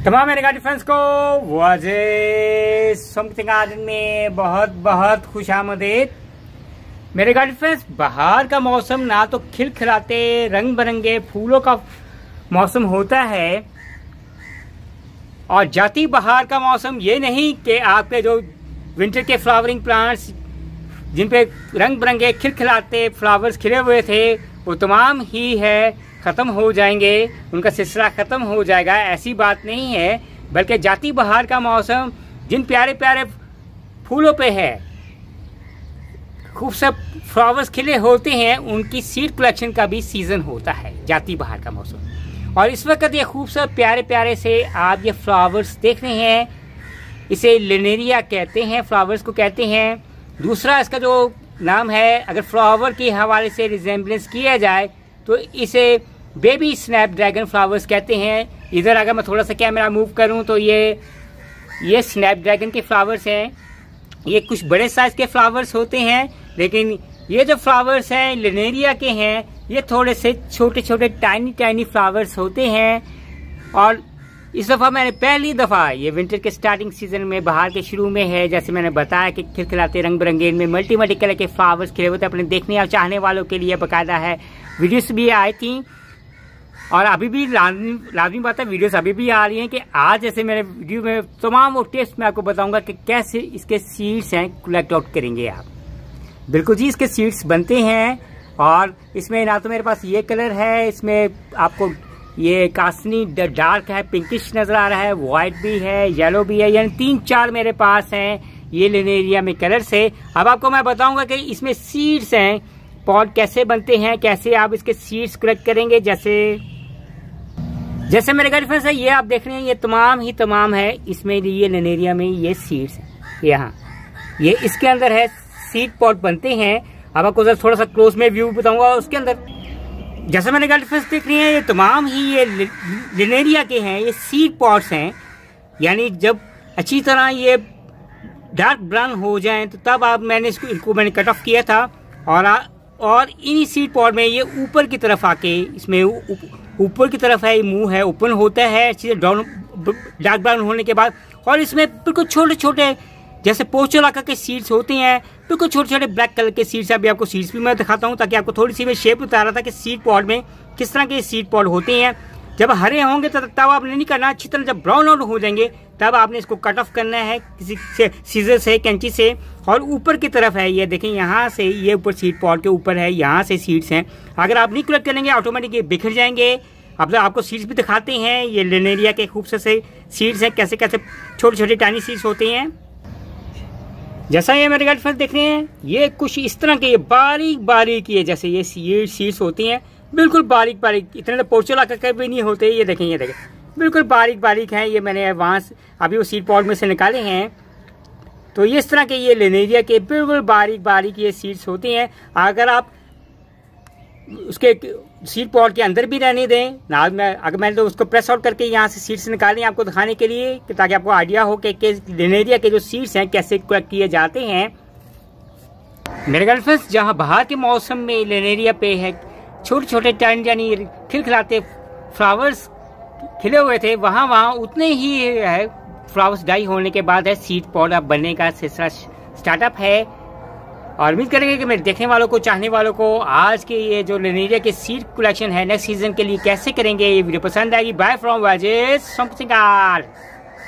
तमाम मेरे garden friends को वाजे समथिंग गार्डन में बहुत बहुत खुशामदीद। मेरे गार्डन फ्रेंड्स, बाहर का मौसम ना तो खिलखिलाते रंग बिरंगे फूलों का मौसम होता है और जाती बहार का मौसम ये नहीं कि आपके जो विंटर के फ्लावरिंग प्लांट्स जिन पे रंग बिरंगे खिलखिलाते फ्लावर्स खिले हुए थे वो तमाम ही है ख़त्म हो जाएंगे, उनका सिलसिला ख़त्म हो जाएगा। ऐसी बात नहीं है, बल्कि जाती बहार का मौसम जिन प्यारे प्यारे फूलों पे है, खूबसूरत फ्लावर्स खिले होते हैं, उनकी सीड कलेक्शन का भी सीज़न होता है जाती बहार का मौसम। और इस वक्त ये खूबसूरत प्यारे प्यारे से आप ये फ्लावर्स देख रहे हैं, इसे लिनेरिया कहते हैं, फ्लावर्स को कहते हैं। दूसरा इसका जो नाम है, अगर फ्लावर के हवाले से रिजेम्बलेंस किया जाए तो इसे बेबी स्नैपड्रैगन फ्लावर्स कहते हैं। इधर अगर मैं थोड़ा सा कैमरा मूव करूं तो ये स्नैपड्रैगन के फ्लावर्स हैं। ये कुछ बड़े साइज के फ्लावर्स होते हैं, लेकिन ये जो फ्लावर्स हैं लिनेरिया के हैं, ये थोड़े से छोटे छोटे टाइनी फ्लावर्स होते हैं। और इस दफ़ा मैंने पहली दफ़ा ये विंटर के स्टार्टिंग सीजन में बाहर के शुरू में है, जैसे मैंने बताया कि खिलखिलाते रंग बिरंगे इनमें मल्टी कलर के फ्लावर्स खिले हुए थे। अपने देखने और चाहने वालों के लिए बाकायदा है वीडियोस भी आई थी और अभी भी लाजमी बात है वीडियोस अभी भी आ रही हैं कि आज जैसे मेरे वीडियो में तमाम वो टिप्स मैं आपको बताऊंगा कि कैसे इसके सीड्स हैं कलेक्ट आउट करेंगे आप। बिल्कुल जी, इसके सीड्स बनते हैं और इसमें ना तो मेरे पास ये कलर है, इसमें आपको ये कासनी डार्क है, पिंकिश नजर आ रहा है, व्हाइट भी है, येलो भी है, यानी 3-4 मेरे पास हैं ये लिनेरिया में कलर से। अब आपको मैं बताऊंगा कि इसमें सीड्स हैं, पॉट कैसे बनते हैं, कैसे आप इसके सीड्स कलेक्ट करेंगे। जैसे मेरे गार्डन फ्रेंड्स है, ये आप देख रहे हैं, ये तमाम है इसमें ये लिनेरिया में ये सीड्स हैं। यहाँ ये इसके अंदर है सीड पॉट बनते हैं। अब आपको थोड़ा सा क्लोज में व्यू बताऊंगा उसके अंदर। जैसे मैंने गार्डन फ्रेंड्स देख रहे हैं, ये तमाम ही ये लिनेरिया के हैं, ये सीड पॉट्स हैं। यानी जब अच्छी तरह ये डार्क ब्राउन हो जाएं तो तब आप इनको मैंने कट ऑफ किया था और इन्हीं सीड पॉट में ये ऊपर की तरफ आके, इसमें ऊपर की तरफ है, ये मुंह है, ओपन होता है अच्छी डार्क ब्राउन होने के बाद। और इसमें बिल्कुल छोटे छोटे जैसे पोर्चुलाका के सीड्स होते हैं, बिल्कुल छोटे छोटे ब्लैक कलर के सीड्स। अभी आपको सीड्स भी मैं दिखाता हूँ ताकि आपको थोड़ी सी मैं शेप बता रहा था कि सीड पॉड में किस तरह के सीड पॉड होते हैं। जब हरे होंगे तो तब आपने नहीं करना, अच्छी तरह जब ब्राउन आउट हो जाएंगे तब आपने इसको कट ऑफ करना है किसी से, सीजर से, कैंची से। और ऊपर की तरफ है, ये देखें, यहाँ से ये ऊपर सीड पॉड के ऊपर है, यहाँ से सीड्स हैं। अगर आप नहीं कलेक्ट करेंगे ऑटोमेटिक ये बिखर जाएंगे। अब आपको सीड्स भी दिखाते हैं, ये लिनेरिया के खूबसूरत से सीड्स हैं, कैसे कैसे छोटे छोटे टाइनी सीड्स होते हैं। जैसा ये मेरे गार्डन फ्रेंड्स देख रहे हैं, ये कुछ इस तरह के बारीक ये जैसे ये सीड्स होती हैं, बिल्कुल बारीक, इतने तो पोर्चुलाका के भी नहीं होते। ये देखें बिल्कुल बारीक हैं। ये मैंने वहाँ से अभी वो सीड पॉड में से निकाले हैं। तो ये इस तरह के ये लिनेरिया के बिल्कुल बारीक ये सीड्स होते हैं। अगर आप उसके सीड पॉड के अंदर भी रहने दें ना, अगर मैंने तो उसको प्रेस आउट करके यहाँ से सीड्स निकाले आपको दिखाने के लिए, ताकि आपको आइडिया हो कि लिनेरिया के जो सीड्स हैं कैसे कलेक्ट किए जाते हैं। मेरे गार्डन फ्रेंड्स, जहाँ बाहर के मौसम में लिनेरिया पे है छोटे छोटे टाइम यानी खिलखिलाते फ्लावर्स खिले हुए थे, वहाँ उतने ही है फ्लावर्स डाई होने के बाद है सीड पॉड अब बनने का सिलसिला स्टार्टअप है। और उम्मीद करेंगे कि मेरे देखने वालों को, चाहने वालों को आज के ये जो लिनेरिया के सीड कलेक्शन है नेक्स्ट सीजन के लिए कैसे करेंगे, ये वीडियो पसंद आएगी। बाय फ्रॉम वाजेस समथिंग।